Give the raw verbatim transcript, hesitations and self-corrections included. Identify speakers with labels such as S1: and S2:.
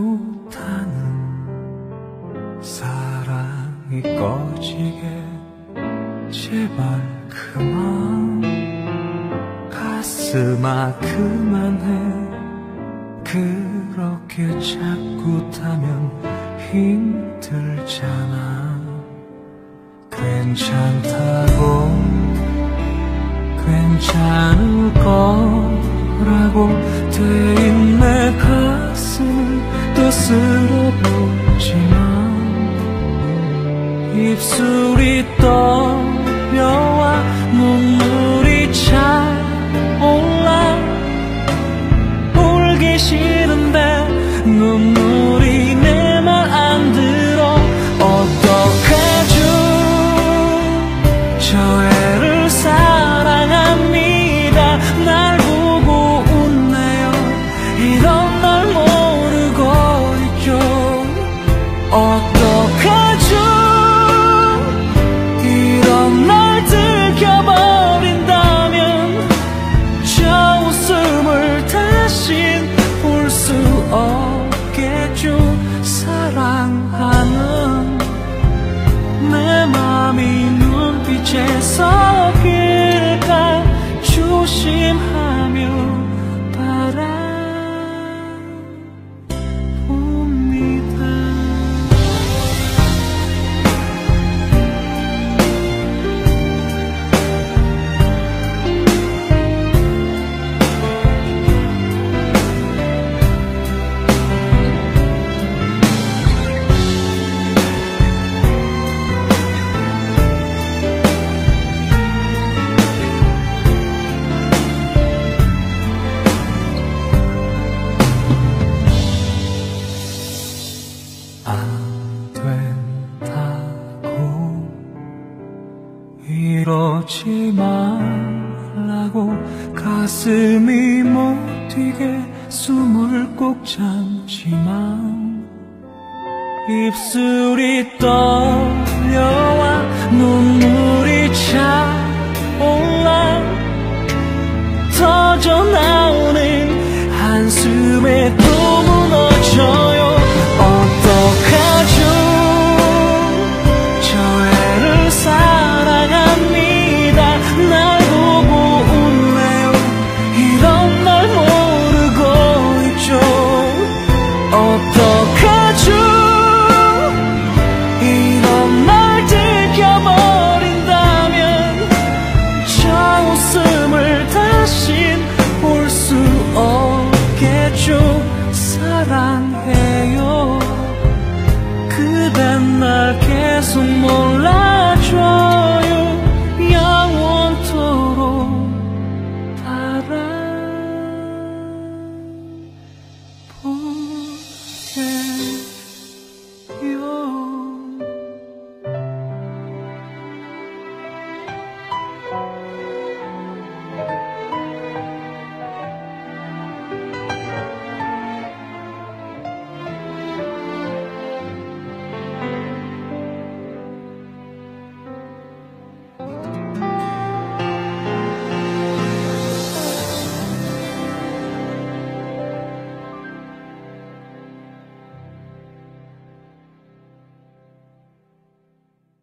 S1: 못하는 사랑이 꺼지게 제발 그만 가슴아 그만해 그렇게 자꾸 타면 힘들잖아 괜찮다고 괜찮을 거라고 데인 내 가슴은 또 쓸어붙지만 입술이 떨려와 눈물이 차올라 울기 싫은데 눈물이 내 말 안 들어 어떡하죠 저 애를 사랑합니다 날 보고 웃네요 이런 날 모르고 있죠 어떡하죠 이런 날 들켜버린다면 저 웃음을 다신 볼 수 없겠죠 사랑하는 내 맘이 눈빛에 섞일까 조심하며 바라봅니다 안 된다고 이러지 말라고 가슴이 못 뛰게 숨을 꼭 참지만 입술이 떨려와 눈물이 차올라 터져 나오는 한숨에 또 무너져요 어떡하죠 저 애를 사랑합니다 날 보고 웃네요 이런 날 모르고 있죠 어떡하죠 이런 날 들켜버린다면 저 웃음을 다신 볼 수 없겠죠 사랑해요 그댄 날 계속 몰라